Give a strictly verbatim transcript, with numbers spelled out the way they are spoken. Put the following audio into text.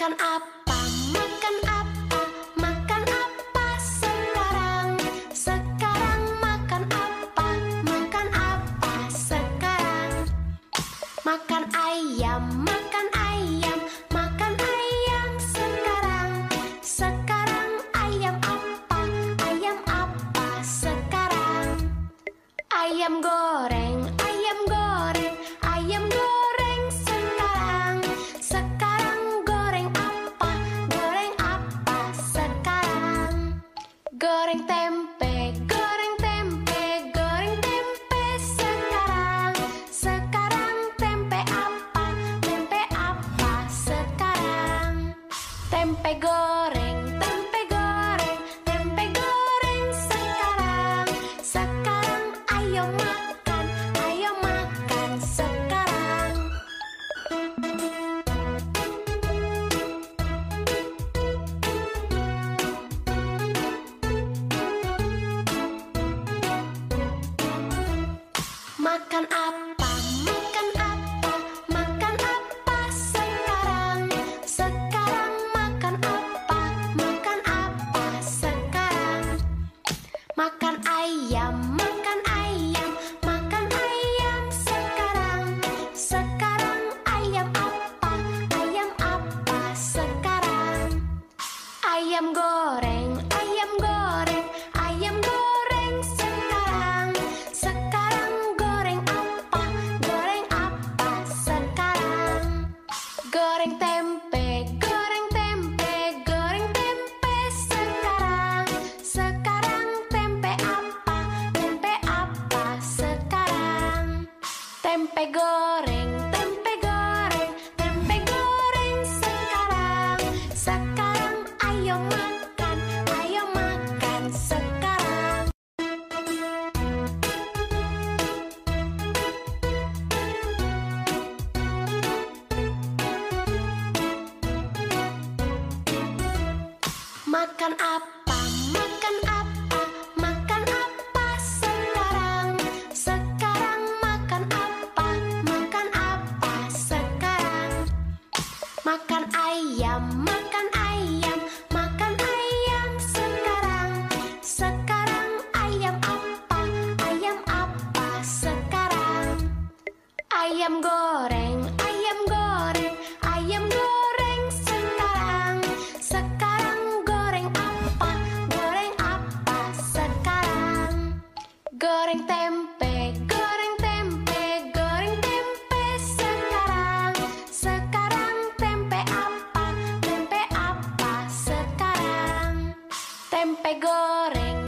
Makan apa? Makan apa? Makan apa sekarang? Sekarang makan apa? Makan apa sekarang? Makan ayam, makan ayam, makan ayam sekarang. Sekarang ayam apa? Ayam apa sekarang? Ayam goreng, ayam goreng, ayam goreng sekarang. Sekarang goreng apa? Goreng apa sekarang? Goreng tempe, goreng tempe, goreng tempe sekarang. Sekarang tempe apa? Tempe apa sekarang? Tempe goreng, tempe goreng, tempe goreng sekarang. Sekarang ayo makan, ayo makan sekarang. Makan apa? Makan apa? Makan apa sekarang? Sekarang makan apa? Makan apa sekarang? Makan ayam, makan ayam, makan ayam sekarang. Sekarang ayam apa? Ayam apa sekarang? Ayam goreng, ayam goreng, ayam goreng sekarang. Sekarang goreng apa? Goreng apa sekarang? Goreng tempe, goreng tempe, goreng tempe sekarang. Sekarang tempe apa? Tempe apa sekarang? Tempe goreng, tempe goreng, tempe goreng sekarang. Sekarang ayo makan, ayo makan sekarang. Makan apa? Makan apa? Makan apa sekarang? Sekarang makan apa? Makan apa sekarang? Makan ayam, makan ayam, makan ayam sekarang. Sekarang ayam apa? Ayam apa sekarang? Ayam goreng, ayam goreng, ayam goreng sekarang. Sekarang goreng apa? Goreng apa sekarang? Goreng tempe, goreng tempe, goreng tempe sekarang. Sekarang tempe apa? Tempe apa sekarang? Tempe goreng,